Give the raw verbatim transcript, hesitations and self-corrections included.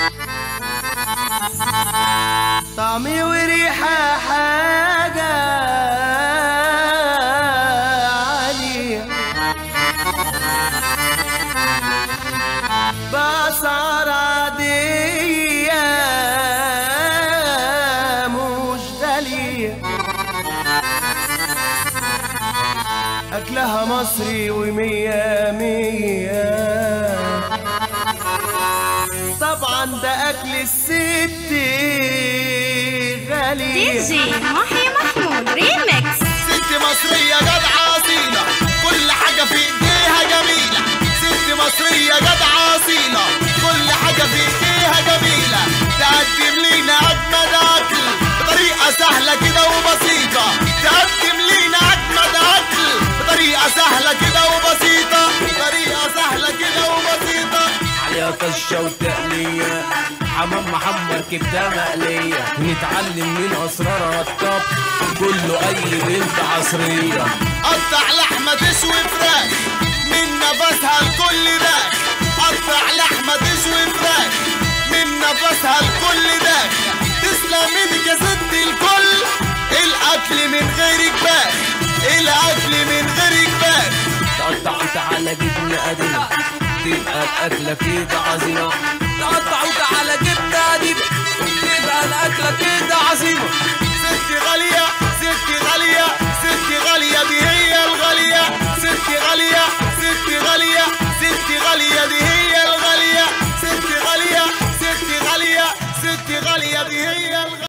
طعمي وريحة حاجة عالية، بأسعار عادية مش غالية، أكلها مصري ومية مية. طبعا ده أكل الست غالي. دي جي محي محمود ريمكس. ست مصرية جدعة أصيلة، كل حاجة في إيديها جميلة. ست مصرية جدعة أصيلة، كل حاجة في إيديها جميلة. تقدم لينا أجمد أكل بطريقة سهلة كده وبسيطة. تقدم لينا أجمد أكل بطريقة سهلة كده وبسيطة. طريقة سهلة كده وبسيطة. عليها طشة وتقلية، حمام محمر كبدة مقلية. نتعلم من أسرارها الطبخ كله أي بنت عصرية. قطع لحمة تشوي فراخ من نفسها الكل داخ. قطع لحمة تشوي فراخ من نفسها الكل داخ. تسلم ايدك يا ست الكل، الأكل من غيرك باخ. الأكل من غيرك باخ. تقطع وتعالى جبنة قديمة، تبقى الأكلة كده عظيمة. تقطع وتعالى جبنة قديمة، تبقى الأكلة كده عظيمة. ست غالية